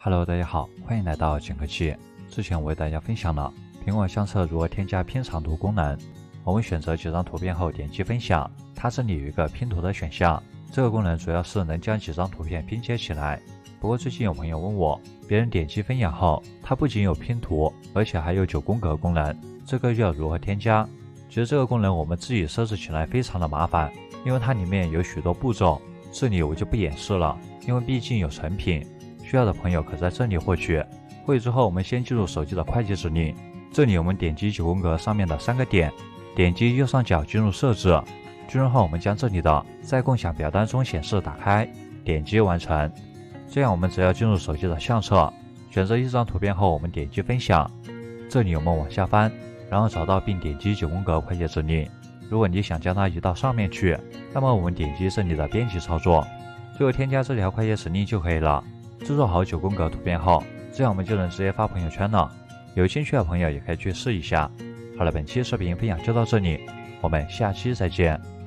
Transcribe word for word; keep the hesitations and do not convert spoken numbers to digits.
Hello， 大家好，欢迎来到简科技。之前我为大家分享了苹果相册如何添加拼长图功能。我们选择几张图片后点击分享，它这里有一个拼图的选项。这个功能主要是能将几张图片拼接起来。不过最近有朋友问我，别人点击分享后，它不仅有拼图，而且还有九宫格功能，这个要如何添加？其实这个功能我们自己设置起来非常的麻烦，因为它里面有许多步骤，这里我就不演示了，因为毕竟有成品。需要的朋友可在这里获取。获取之后，我们先进入手机的快捷指令，这里我们点击九宫格上面的三个点，点击右上角进入设置，进入后我们将这里的在共享表单中显示打开，点击完成。这样我们只要进入手机的相册，选择一张图片后，我们点击分享，这里我们往下翻，然后找到并点击九宫格快捷指令。如果你想将它移到上面去，那么我们点击这里的编辑操作，最后添加这条快捷指令就可以了。制作好九宫格图片后，这样我们就能直接发朋友圈了。有兴趣的朋友也可以去试一下。好了，本期视频分享就到这里，我们下期再见。